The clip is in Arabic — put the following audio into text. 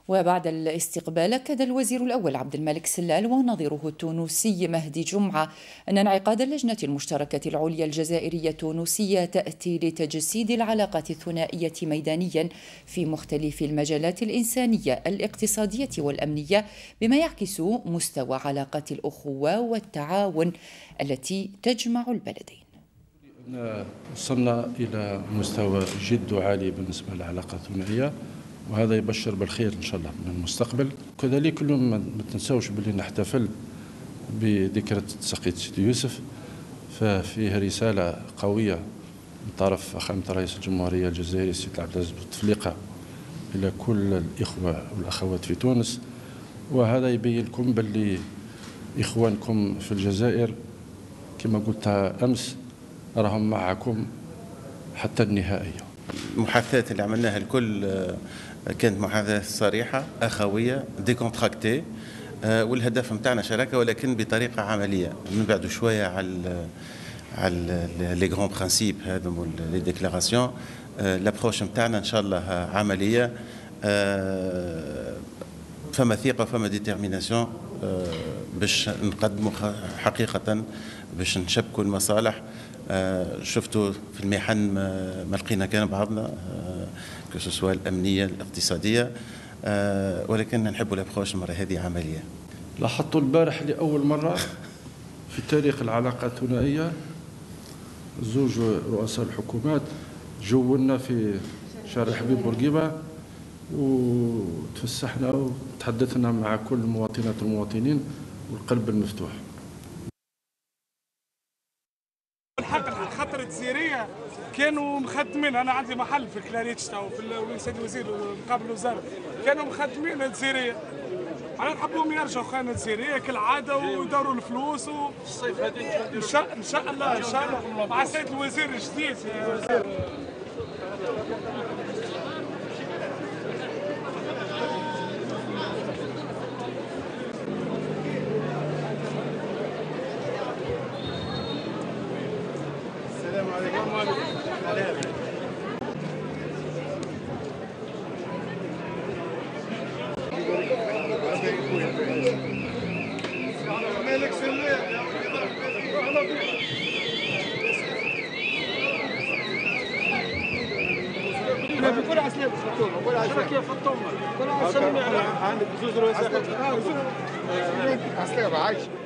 وبعد الاستقبال أكد الوزير الأول عبد الملك سلال ونظيره التونسي مهدي جمعة أن انعقاد اللجنة المشتركة العليا الجزائرية التونسية تأتي لتجسيد العلاقات الثنائية ميدانيا في مختلف المجالات الإنسانية الاقتصادية والأمنية، بما يعكس مستوى علاقات الأخوة والتعاون التي تجمع البلدين. وصلنا إلى مستوى جد عالي بالنسبة للعلاقات الثنائية، وهذا يبشر بالخير إن شاء الله من المستقبل. كذلك اليوم ما تنسوش باللي نحتفل بذكرى تسقيط سيدي يوسف، ففيه رسالة قوية من طرف فخامة رئيس الجمهورية الجزائري السيد عبد العزيز بوتفليقة إلى كل الإخوة والأخوات في تونس، وهذا يبين لكم باللي إخوانكم في الجزائر كما قلت أمس راهم معكم حتى النهائية. المحادثات اللي عملناها الكل كانت محادثات صريحة أخوية ديكونتراكتي، والهدف متاعنا شراكة ولكن بطريقة عملية. نبعدوا شوية على لي غران برانسيب هذم لي ديكلاراسيون. لابروش متاعنا إن شاء الله عملية، فما ثقة فما ديتيرميناسيون باش نقدموا حقيقة، باش نشبكوا المصالح. شفتوا في المحن ما لقينا كان بعضنا كسوسوا الأمنية الاقتصادية، ولكن نحبوا الأبروش المرة هذه عملية. لاحظتوا البارح لأول مرة في تاريخ العلاقة الثنائية زوج رؤساء الحكومات جولنا في شارع حبيب بورقيبة وتفسحنا وتحدثنا مع كل المواطنات والمواطنين والقلب المفتوح. خاطر الجزيريه كانوا مخدمين، انا عندي محل في كلاريتش تو في السيد الوزير مقابل الوزاره، كانوا مخدمين الجزيريه. انا نحبهم يرجعوا خانا الجزيريه كالعاده ويدوروا الفلوس الصيف هذه ان شاء الله مع السيد الوزير الجديد. السلام عليكم. مالك سلام كل عسلامة فطومة، كل عسلامة فطومة، كل عسلامة عندك زوج رؤساء عسلامة عايش.